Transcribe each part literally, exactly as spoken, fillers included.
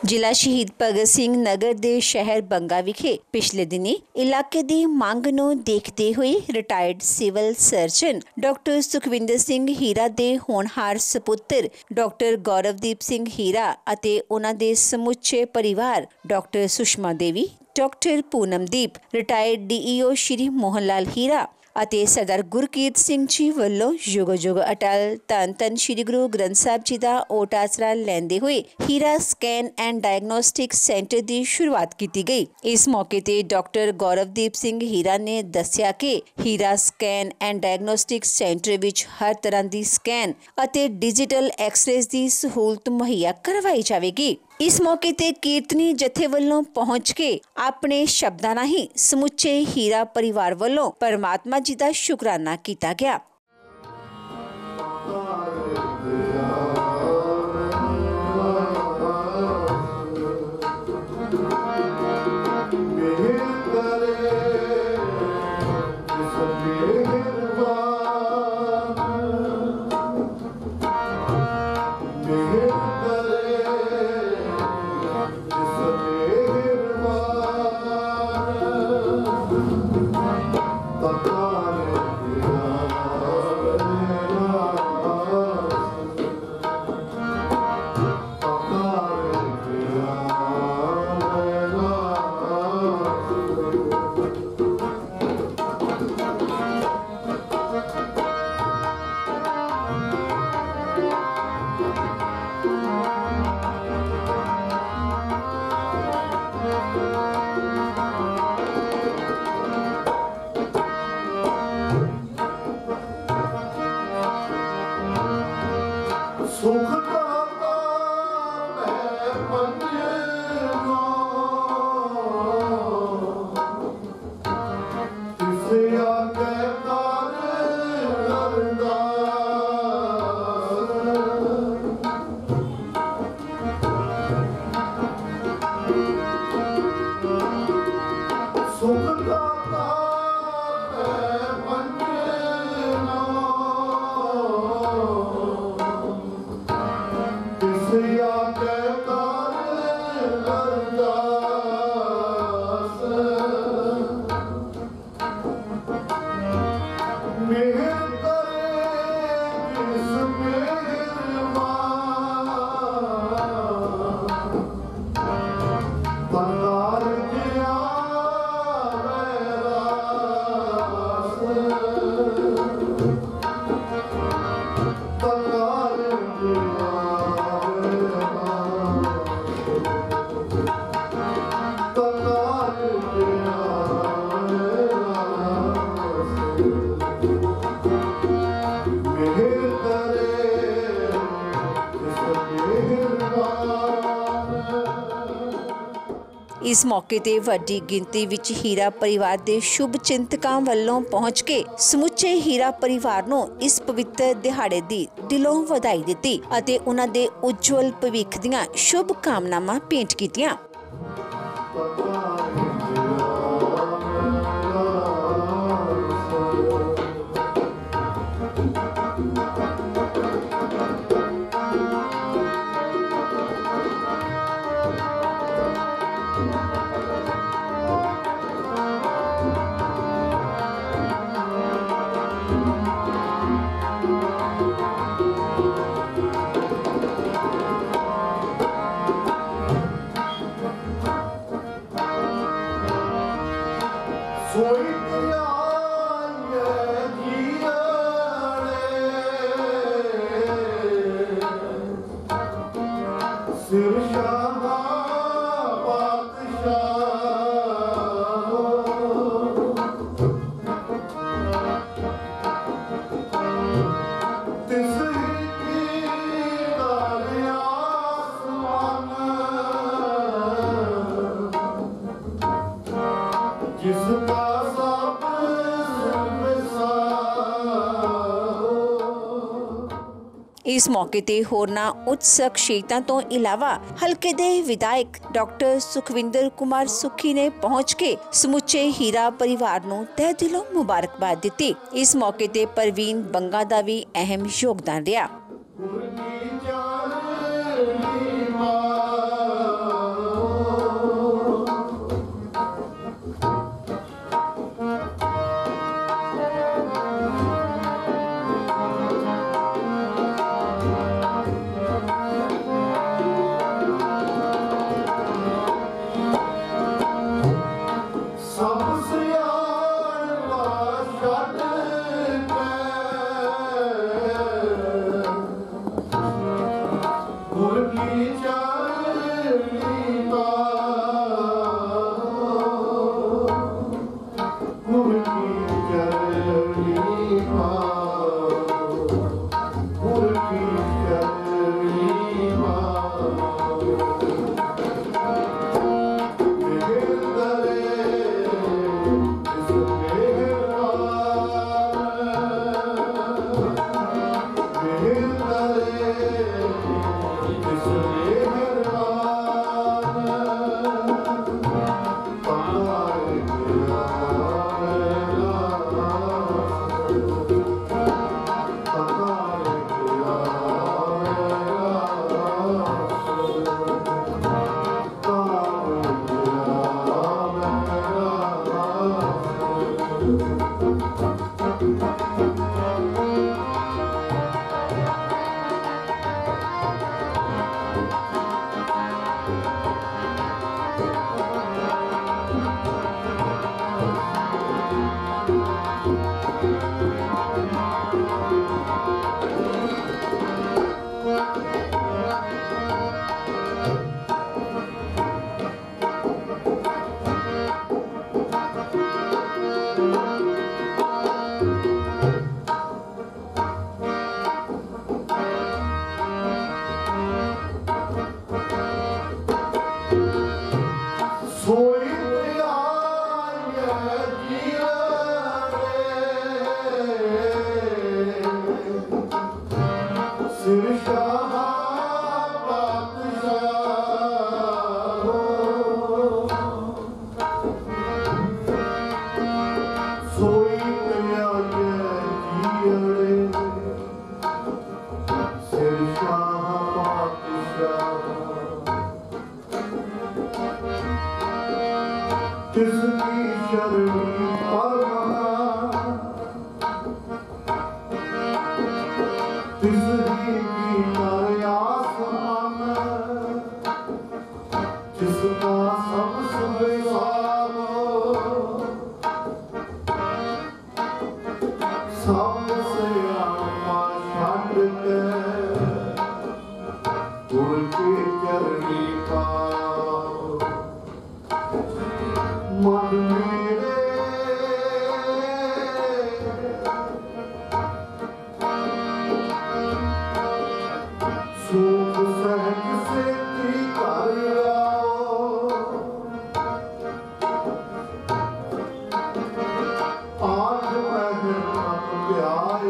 जिला शहीद भगत सिंह नगर दे शहर बंगा विखे पिछले दिनी इलाके दी मंग नूं देखते हुए retired civil surgeon doctor Sukhwinder Singh Heera दे होनहार सपुत्र डॉक्टर गौरवदीप सिंह हीरा अते उन्हां दे समुचे परिवार doctor Sushma Devi, doctor Poonamdeep, retired D E O Shri Mohan Lal Heera ਅਤੇ सरदार गुरकीरत सिंह जी ਵੱਲੋਂ युग युग अटल धन धन श्री गुरु ग्रंथ साहिब जी का ओट आसरा लैंदे हुए Heera scan and diagnostic centre की शुरुआत की गई। इस मौके ते डॉक्टर गौरवदीप सिंह हीरा ने दस्सिया कि Heera scan and diagnostic centre विच हर तरह की स्कैन ਅਤੇ डिजिटल एक्सरेज की सहूलत मुहैया करवाई जाएगी। इस मौके ते कीर्तनी जथे वल्लों पहुंच के अपने शब्दां राहीं समुचे हीरा परिवार वल्लों परमात्मा जी का शुकराना किया गया। इस मौके ते वड्डी गिनती विच हीरा परिवार के शुभ चिंतकों वालों पहुंच के समुचे हीरा परिवार नूं इस पवित्र दिहाड़े दी दिलों वधाई दित्ती अते उन्हां दे उज्जवल भविख दीआं शुभ कामनावां भेंट कीतियां। इस मौके ते होरना उच्च शख्सियतां तो इलावा हल्के दे विधायक डॉक्टर सुखविंदर कुमार सुखी ने पहुंच के समुचे हीरा परिवार नूं तहे दिलों मुबारकबाद दित्ती। इस मौके ते परवीन बंगा दा भी अहम योगदान रहा।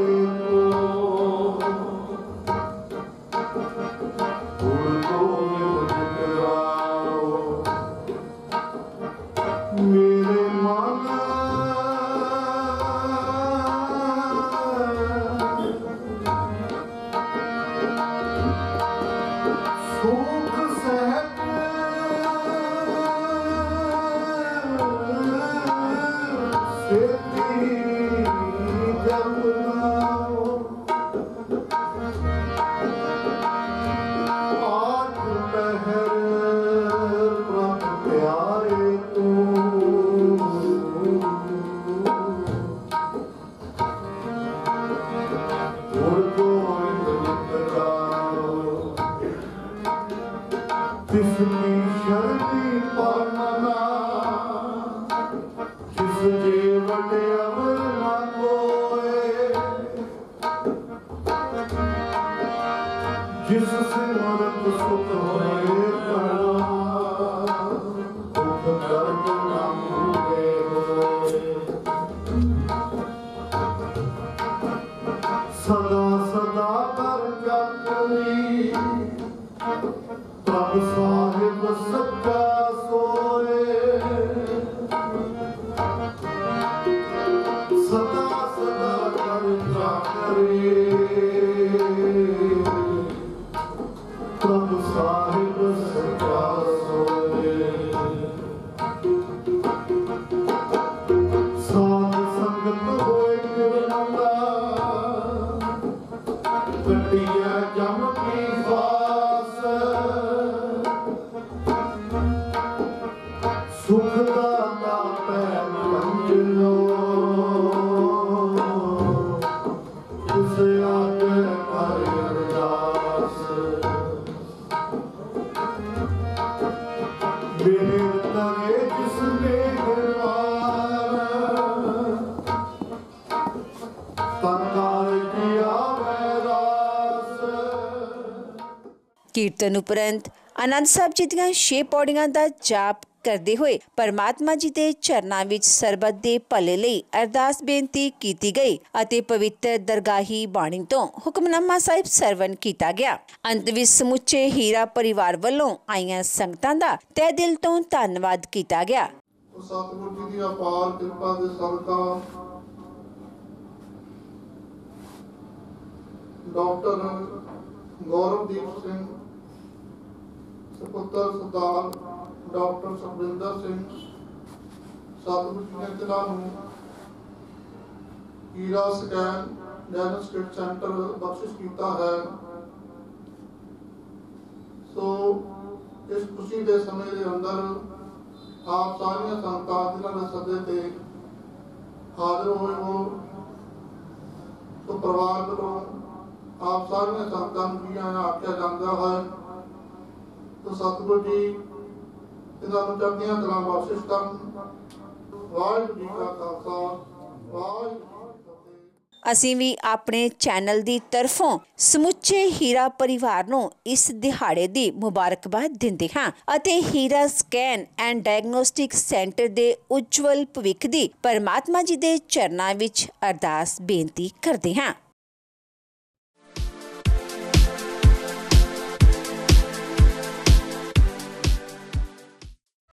मेरे मन सुख सहज सेती जपना आठ पहर प्रभ प्यारे तू जिसकी शरणी परमना जिस जीवट अवर न कोए जिस सिमरत सुख होए पड़ा दुख दर्द न भूले होए सदा सदा कर जातरी प्रभ साहिब सच्चा सोए सदा सदा कर जातरी प्रभ साहिब सच्चा सोए साध संगत होए निर्मला कटिया जम की फास सुख दाता पैन मंजलो इस आगे कर अरदास मेरे तरे जिसने घरवार तनकार किया वैरास। कीर्तन उपरंत आनंद साहब जी ਦੀਆਂ ਛੇ ਪੌੜੀਆਂ ਦਾ ਜਾਪ ਕਰਦੇ ਹੋਏ परमात्मा जी ਦੇ ਚਰਨਾਂ ਵਿੱਚ ਸਰਬੱਤ ਦੇ ਭਲੇ ਲਈ ਅਰਦਾਸ ਬੇਨਤੀ ਕੀਤੀ ਗਈ ਅਤੇ ਪਵਿੱਤਰ ਦਰਗਾਹੀ ਬਾਣੀ ਤੋਂ ਹੁਕਮਨਾਮਾ ਸਾਹਿਬ ਸਰਵਣ ਕੀਤਾ ਗਿਆ। ਅੰਤ ਵਿੱਚ ਸਮੁੱਚੇ ਹੀਰਾ ਪਰਿਵਾਰ ਵੱਲੋਂ ਆਈਆਂ ਸੰਗਤਾਂ ਦਾ ਤਹਿ ਦਿਲ ਤੋਂ ਧੰਨਵਾਦ ਕੀਤਾ ਗਿਆ। ਸਤਿਗੁਰੂ ਜੀ ਦੀ ਅਪਾਰ ਕਿਰਪਾ ਦੇ ਸਦਕਾ ਡਾਕਟਰ ਗੌਰਵਦੀਪ ਸਿੰਘ ਸੁਪੁੱਤਰ ਸਰਦਾਰ ਡਾਕਟਰ ਸੁਖਵਿੰਦਰ ਸਿੰਘ ਸਤਿਗੁਰੂ ਜੀ ਨੇ ਤਿਨਾਂ ਨੂੰ ਹੀਰਾ ਸਕੈਨ ਡਾਇਗਨੋਸਟਿਕ ਸੈਂਟਰ ਬਖਸ਼ਿਸ਼ ਕੀਤਾ ਹੈ। ਸੋ ਇਸ ਖੁਸ਼ੀ ਦੇ ਸਮੇਂ ਦੇ ਅੰਦਰ ਆਪ ਸਾਰੀਆਂ ਸੰਗਤਾਂ ਜਿਨ੍ਹਾਂ ਦੇ ਸੱਦੇ ਤੇ ਹਾਜ਼ਰ ਹੋਏ ਹੋ ਸੋ ਪਰਿਵਾਰ ਵੱਲੋਂ ਆਪ ਸਾਰੀਆਂ ਸੰਗਤਾਂ ਨੂੰ ਵੀ ਆਖਿਆ ਜਾਂਦਾ ਹੈ। तो सतगुरु जी इन्होंने चढ़दियां कलां बख्शिश करन। वाहिगुरू जी का खालसा वाहिगुरू जी की फतेह। ਅਸੀਂ ਵੀ ਆਪਣੇ ਚੈਨਲ ਦੀ ਤਰਫੋਂ ਸਮੁੱਚੇ ਹੀਰਾ ਪਰਿਵਾਰ ਨੂੰ ਇਸ ਦਿਹਾੜੇ ਦੀ ਮੁਬਾਰਕਬਾਦ ਦਿੰਦੇ ਹਾਂ ਅਤੇ Heera scan and diagnostic centre ਦੇ ਉਜਵਲ ਭਵਿੱਖ ਦੀ ਪਰਮਾਤਮਾ ਜੀ ਦੇ ਚਰਨਾਂ ਵਿੱਚ ਅਰਦਾਸ ਬੇਨਤੀ ਕਰਦੇ ਹਾਂ।